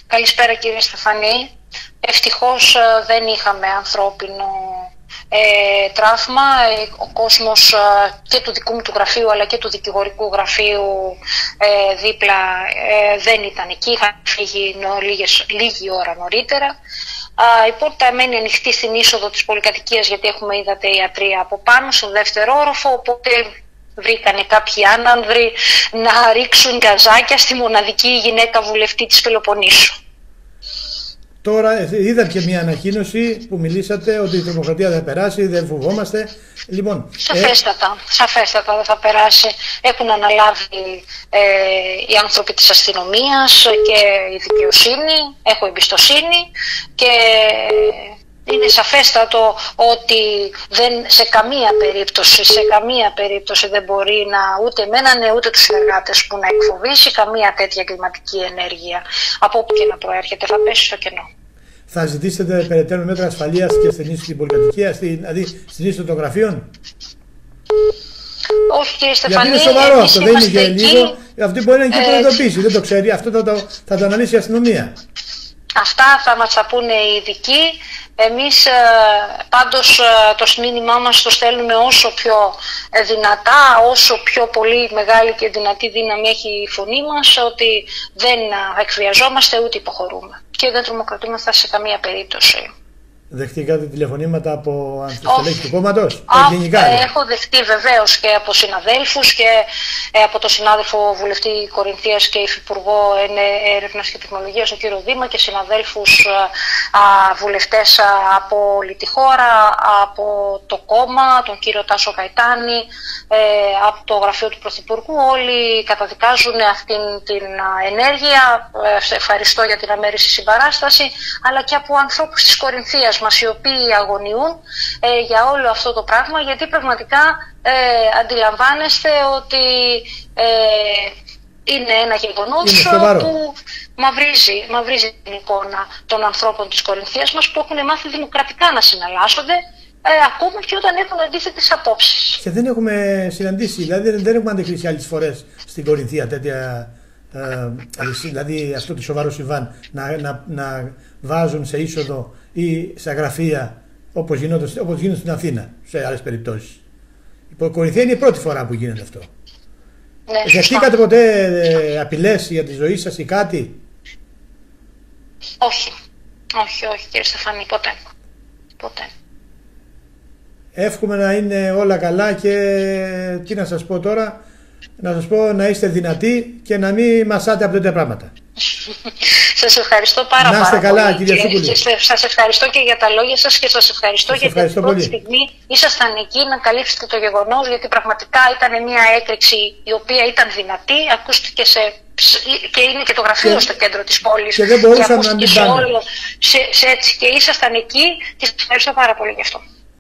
Καλησπέρα κύριε Στεφανή. Ευτυχώς δεν είχαμε ανθρώπινο τραύμα. Ο κόσμος και του δικού μου του γραφείου αλλά και του δικηγορικού γραφείου δίπλα δεν ήταν εκεί. Είχαν φύγει λίγη ώρα νωρίτερα. Η πόρτα μένει ανοιχτή στην είσοδο της πολυκατοικίας γιατί έχουμε, είδατε, ιατρία από πάνω στο δεύτερο όροφο, οπότε βρήκανε κάποιοι άνανδροι να ρίξουν γκαζάκια στη μοναδική γυναίκα βουλευτή της Πελοποννήσου. Τώρα είδα και μια ανακοίνωση που μιλήσατε ότι η τρομοκρατία θα περάσει, δεν φοβόμαστε. Λοιπόν, σαφέστατα δεν θα περάσει. Έχουν αναλάβει οι άνθρωποι της αστυνομίας και η δικαιοσύνη. Έχω εμπιστοσύνη και είναι σαφέστατο ότι σε καμία περίπτωση δεν μπορεί ούτε εμένα ούτε τους συνεργάτες που να εκφοβήσει καμία τέτοια κλιματική ενέργεια. Από όπου και να προέρχεται θα πέσει στο κενό. Θα ζητήσετε περαιτέρω μέτρα ασφαλείας και στην πολυκατοικία, δηλαδή στην είσοδο των γραφείων? Όχι κύριε Στεφανή, γιατί είναι σοβαρό αυτό, δεν είναι για λίγο. Αυτή μπορεί να είναι και προειδοποίηση, δεν το ξέρει, αυτό θα το αναλύσει η αστυνομία. Αυτά θα μας τα πούνε οι ειδικοί. Εμείς πάντως το μήνυμά μας το στέλνουμε όσο πιο δυνατά, όσο πιο πολύ μεγάλη και δυνατή δύναμη έχει η φωνή μας, ότι δεν εκβιαζόμαστε ούτε υποχωρούμε και δεν τρομοκρατούμαστε σε καμία περίπτωση. Δεχτήκατε τηλεφωνήματα από στελέχη του κόμματος? Έχω δεχτεί βεβαίως και από συναδέλφους και από τον συνάδελφο βουλευτή Κορινθίας και υφυπουργό Έρευνας και Τεχνολογίας, τον κύριο Δήμα, και συναδέλφους βουλευτές από όλη τη χώρα, από το κόμμα, τον κύριο Τάσο Καϊτάνη, από το γραφείο του Πρωθυπουργού. Όλοι καταδικάζουν αυτήν την ενέργεια. Ευχαριστώ για την αμέριστη συμπαράσταση, αλλά και από ανθρώπους της Κορινθίας μας, οι οποίοι αγωνιούν για όλο αυτό το πράγμα, γιατί πραγματικά αντιλαμβάνεστε ότι είναι ένα γεγονός που μαυρίζει την εικόνα των ανθρώπων της Κορινθίας μας, που έχουν μάθει δημοκρατικά να συναλλάσσονται, ακόμα και όταν έχουν αντίθετες απόψεις. Και δεν έχουμε συναντήσει, δηλαδή δεν έχουμε αντικρίσει άλλες φορές στην Κορινθία τέτοια, δηλαδή αυτό το σοβαρό συμβάν, να βάζουν σε είσοδο ή σε γραφεία όπως γίνεται στην Αθήνα σε άλλες περιπτώσεις. Η Κορινθία είναι η πρώτη φορά που γίνεται αυτό. Ναι, δεχτήκατε ποτέ απειλές για τη ζωή σας ή κάτι? Όχι κύριε Στεφανή, ποτέ. Εύχομαι να είναι όλα καλά και τι να σας πω τώρα, να είστε δυνατοί και να μην μασάτε από τέτοια πράγματα. Σας ευχαριστώ πάρα να είστε πάρα καλά, πολύ. κυρία Σούκουλη. Σας ευχαριστώ και για τα λόγια σας και σας ευχαριστώ γιατί την πρώτη στιγμή ήσασταν εκεί να καλύψετε το γεγονός, γιατί πραγματικά ήταν μια έκρηξη η οποία ήταν δυνατή, ακούστηκε και είναι και το γραφείο στο κέντρο της πόλης και δεν μπορούσαμε να μην και ήσασταν εκεί και σας ευχαριστώ πάρα πολύ γι' αυτό.